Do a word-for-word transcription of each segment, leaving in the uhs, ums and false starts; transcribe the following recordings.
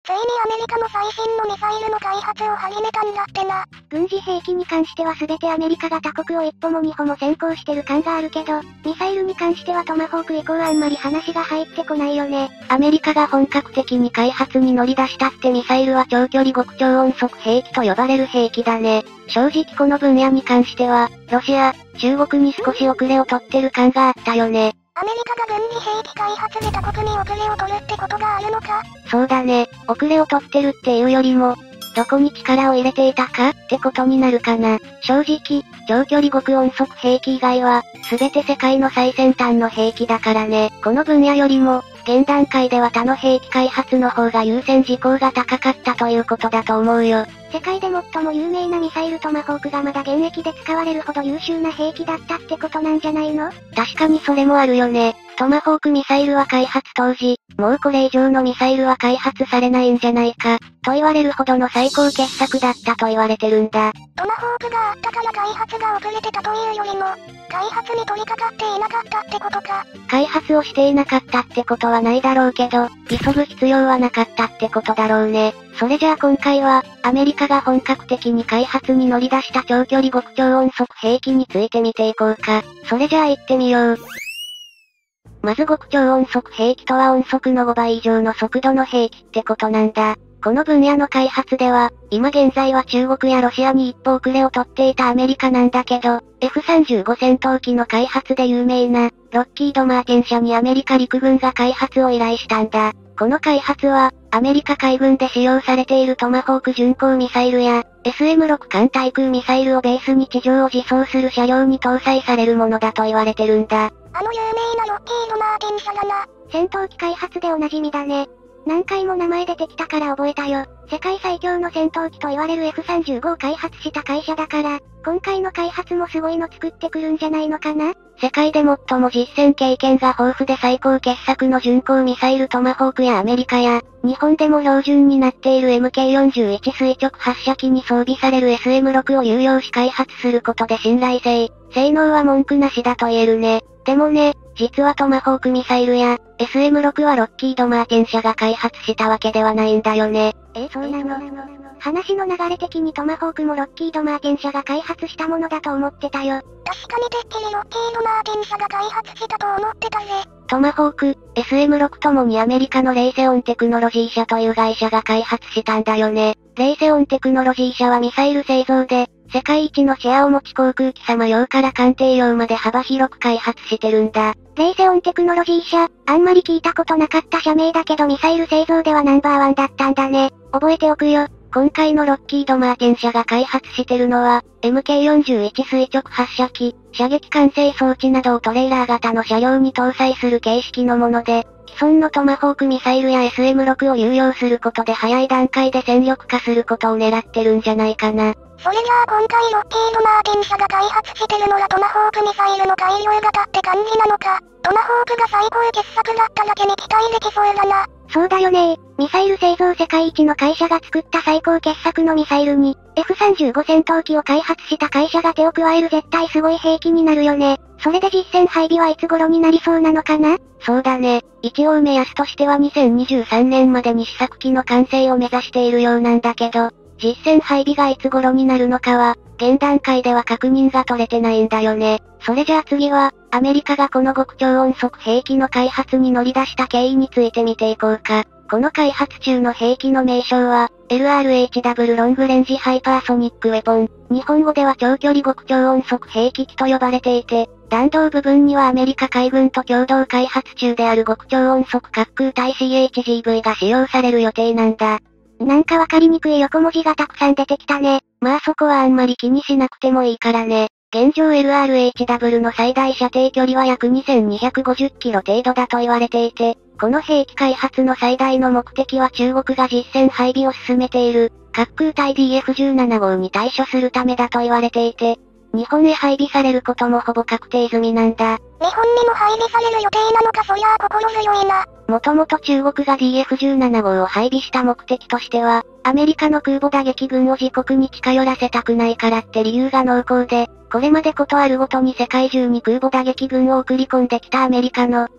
ついにアメリカも最新のミサイルの開発を始めたんだってな。 軍事兵器に関しては全てアメリカが他国を一歩も二歩も先行してる感があるけど、ミサイルに関してはトマホーク以降あんまり話が入ってこないよね。 アメリカが本格的に開発に乗り出したってミサイルは長距離極超音速兵器と呼ばれる兵器だね。正直この分野に関しては、ロシア、中国に少し遅れを取ってる感があったよね。 アメリカが軍事兵器開発で他国に遅れを取るってことがあるのか？ そうだね。遅れを取ってるっていうよりも、どこに力を入れていたかってことになるかな。正直、長距離極音速兵器以外は、すべて世界の最先端の兵器だからね。この分野よりも、現段階では他の兵器開発の方が優先事項が高かったということだと思うよ。 世界で最も有名なミサイルトマホークがまだ現役で使われるほど優秀な兵器だったってことなんじゃないの？ 確かにそれもあるよね。トマホークミサイルは開発当時、もうこれ以上のミサイルは開発されないんじゃないか、と言われるほどの最高傑作だったと言われてるんだ。 トマホークがあったから開発が遅れてたというよりも、開発に取り掛かっていなかったってことか。 開発をしていなかったってことはないだろうけど、急ぐ必要はなかったってことだろうね。それじゃあ今回は、アメリカが本格的に開発に乗り出した長距離極超音速兵器について見ていこうか。それじゃあ行ってみよう。まず極超音速兵器とは音速のごばい以上の速度の兵器ってことなんだ。この分野の開発では、今現在は中国やロシアに一歩遅れを取っていたアメリカなんだけど、エフさんじゅうご 戦闘機の開発で有名な、ロッキード・マーティン社にアメリカ陸軍が開発を依頼したんだ。この開発は、アメリカ海軍で使用されているトマホーク巡航ミサイルや、エスエムろく 艦対空ミサイルをベースに地上を自走する車両に搭載されるものだと言われてるんだ。 あの有名なロッキード・マーティン社だな。 戦闘機開発でおなじみだね。何回も名前出てきたから覚えたよ。世界最強の戦闘機と言われる エフさんじゅうご を開発した会社だから、今回の開発もすごいの作ってくるんじゃないのかな？ 世界で最も実戦経験が豊富で最高傑作の巡航ミサイルトマホークやアメリカや、日本でも標準になっている エムケーよんじゅういち 垂直発射機に装備される エスエムろく を有用し開発することで信頼性、性能は文句なしだと言えるね。でもね、実はトマホークミサイルや、エスエムろく はロッキード・マーティン社が開発したわけではないんだよね。 え、そうなの？話の流れ的にトマホークもロッキード・マーティン社が開発したものだと思ってたよ。 確かにてっきりロッキード・マーティン社が開発したと思ってたぜ。 トマホーク、エスエムろく ともにアメリカのレイセオンテクノロジー社という会社が開発したんだよね。レイセオンテクノロジー社はミサイル製造で、世界一のシェアを持ち航空機様用から艦艇用まで幅広く開発してるんだ。 レイセオンテクノロジー社、あんまり聞いたことなかった社名だけどミサイル製造ではナンバーワンだったんだね。覚えておくよ。 今回のロッキード・マーティン社が開発してるのは、エムケーよんじゅういち 垂直発射機、射撃管制装置などをトレーラー型の車両に搭載する形式のもので、既存のトマホークミサイルや エスエムろく を有用することで早い段階で戦力化することを狙ってるんじゃないかな。 それじゃあ今回ロッキード・マーティン社が開発してるのはトマホークミサイルの改良型って感じなのか。トマホークが最高傑作だっただけに期待できそうだな。 そうだよねー。ミサイル製造世界一の会社が作った最高傑作のミサイルに、エフさんじゅうご 戦闘機を開発した会社が手を加える絶対すごい兵器になるよね。それで実戦配備はいつ頃になりそうなのかな？ そうだね。一応目安としてはにせんにじゅうさんねんまでに試作機の完成を目指しているようなんだけど、実戦配備がいつ頃になるのかは、現段階では確認が取れてないんだよね。それじゃあ次は、アメリカがこの極超音速兵器の開発に乗り出した経緯について見ていこうか。この開発中の兵器の名称は、エルアールエイチダブリュー ロングレンジハイパーソニックウェポン。日本語では長距離極超音速兵器機と呼ばれていて、弾道部分にはアメリカ海軍と共同開発中である極超音速滑空体 シーエイチジーブイ が使用される予定なんだ。 なんかわかりにくい横文字がたくさん出てきたね。 まあそこはあんまり気にしなくてもいいからね。現状 エルアールエイチダブリュー の最大射程距離は約にせんにひゃくごじゅっキロ程度だと言われていて、この兵器開発の最大の目的は中国が実戦配備を進めている、滑空体 ディーエフじゅうなな 号に対処するためだと言われていて、日本へ配備されることもほぼ確定済みなんだ。 日本にも配備される予定なのか、そりゃあ心強いな。 もともと中国が ディーエフじゅうなな 号を配備した目的としては、アメリカの空母打撃群を自国に近寄らせたくないからって理由が濃厚で、これまでことあるごとに世界中に空母打撃群を送り込んできたアメリカの、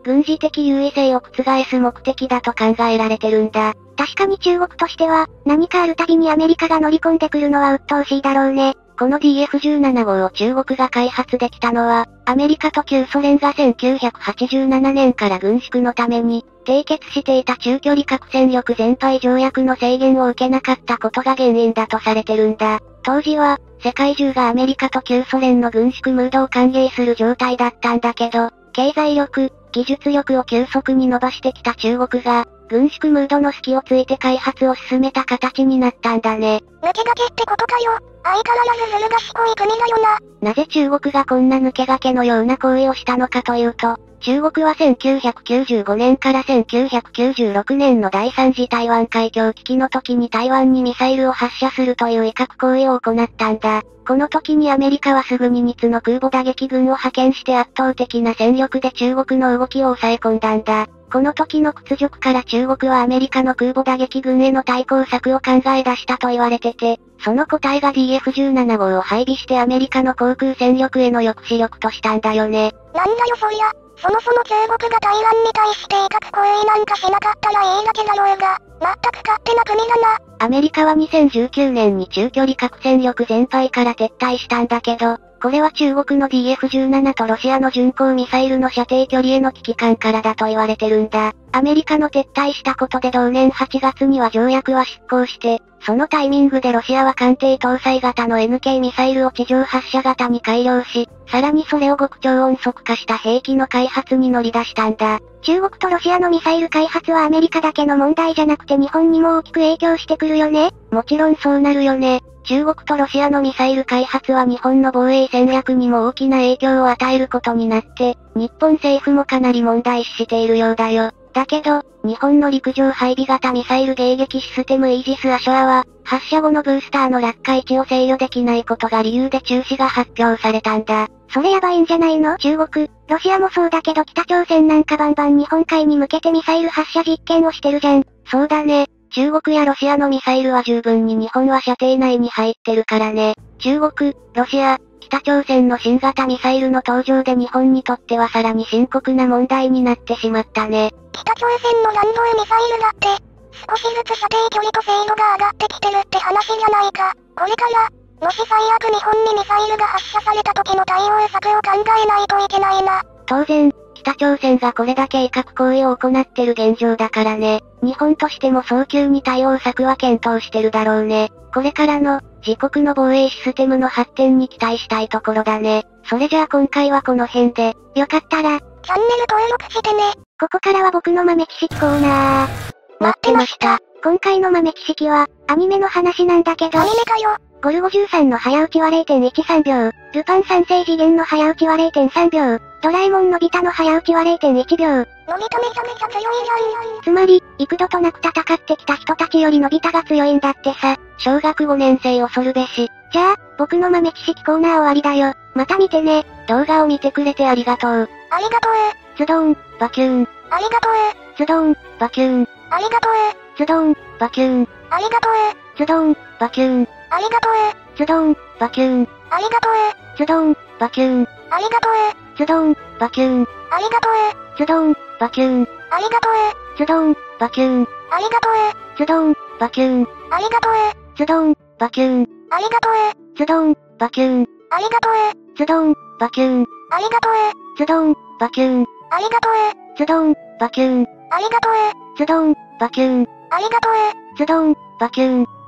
軍事的優位性を覆す目的だと考えられてるんだ。 確かに中国としては、何かあるたびにアメリカが乗り込んでくるのは鬱陶しいだろうね。 この ディーエフじゅうなな 号を中国が開発できたのは、アメリカと旧ソ連がせんきゅうひゃくはちじゅうななねんから軍縮のために、締結していた中距離核戦力全廃条約の制限を受けなかったことが原因だとされてるんだ。当時は、世界中がアメリカと旧ソ連の軍縮ムードを歓迎する状態だったんだけど、経済力、技術力を急速に伸ばしてきた中国が、軍縮ムードの隙をついて開発を進めた形になったんだね。 抜け駆けってことかよ。相変わらずずる賢い国だよな。 なぜ中国がこんな抜け駆けのような行為をしたのかというと、中国はせんきゅうひゃくきゅうじゅうごねんからせんきゅうひゃくきゅうじゅうろくねんの第三次台湾海峡危機の時に台湾にミサイルを発射するという威嚇行為を行ったんだ。この時にアメリカはすぐにみっつの空母打撃軍を派遣して圧倒的な戦力で中国の動きを抑え込んだんだ。この時の屈辱から中国はアメリカの空母打撃軍への対抗策を考え出したと言われてて、その答えが ディーエフじゅうなな 号を配備してアメリカの航空戦力への抑止力としたんだよね。 なんだよそりゃ。そもそも中国が台湾に対して威嚇行為なんかしなかったらいいだけだろうが、全く勝手な国だな。 アメリカはにせんじゅうきゅうねんに中距離核戦力全廃から撤退したんだけど、これは中国の ディーエフじゅうなな とロシアの巡航ミサイルの射程距離への危機感からだと言われてるんだ。アメリカの撤退したことで同年はちがつには条約は失効して、そのタイミングでロシアは艦艇搭載型の エヌケー ミサイルを地上発射型に改良し、さらにそれを極超音速化した兵器の開発に乗り出したんだ。 中国とロシアのミサイル開発はアメリカだけの問題じゃなくて日本にも大きく影響してくるよね。 もちろんそうなるよね。中国とロシアのミサイル開発は日本の防衛戦略にも大きな影響を与えることになって、日本政府もかなり問題視しているようだよ。だけど、日本の陸上配備型ミサイル迎撃システムイージス・アショアは、発射後のブースターの落下位置を制御できないことが理由で中止が発表されたんだ。 それやばいんじゃないの？中国、ロシアもそうだけど北朝鮮なんかバンバン日本海に向けてミサイル発射実験をしてるじゃん。 そうだね。中国やロシアのミサイルは十分に日本は射程内に入ってるからね。中国、ロシア、北朝鮮の新型ミサイルの登場で日本にとってはさらに深刻な問題になってしまったね。 北朝鮮の弾道ミサイルだって、少しずつ射程距離と精度が上がってきてるって話じゃないか。これから、もし最悪日本にミサイルが発射された時の対応策を考えないといけないな。 当然、北朝鮮がこれだけ威嚇行為を行ってる現状だからね。日本としても早急に対応策は検討してるだろうね。これからの、自国の防衛システムの発展に期待したいところだね。それじゃあ今回はこの辺で、 よかったら、 チャンネル登録してね。 ここからは僕の豆知識コーナー。 待ってました。 今回の豆知識は、アニメの話なんだけど、 アニメかよ。 ゴルゴじゅうさんの早打ちは れいてんいちさんびょう、ルパン三世次元の早打ちは れいてんさんびょう、ドラえもんのび太の早打ちは れいてんいちびょう。 のび太めちゃめちゃ強いじゃん。 つまり、幾度となく戦ってきた人たちよりのび太が強いんだってさ。 小学ごねん生恐るべし。 じゃあ、僕の豆知識コーナー終わりだよ。また見てね。 動画を見てくれてありがとう。 ありがとう。 ズドーン、 バキューン。 ありがとう。 ズドーン、 バキューン。 ありがとう。 ズドーン、 バキューン。 ありがとう。 ズドーン、 バキューン。 ありがとう。 ズドーン、 バキューン。 ありがとう。 ズドーン、 バキューン。 ありがとう。 ズドーン、 バキューン。 ありがとう。 ズドーン、 バキューン。 ありがとう。 ズドーン、 バキューン。 ありがとう。 ズドーン、 バキューン。 ありがとう。 ズドーン、 バキューン。 ありがとう。 ズドーン、 バキューン。 ありがとう。 ズドーン、 バキューン。 ありがとう。 ズドーン、 バキューン。 ありがとう。 ズドーン、 バキューン。 ありがとう。 ズドーン、 バキューン。 ありがとう。 ズドーン、 バキューン。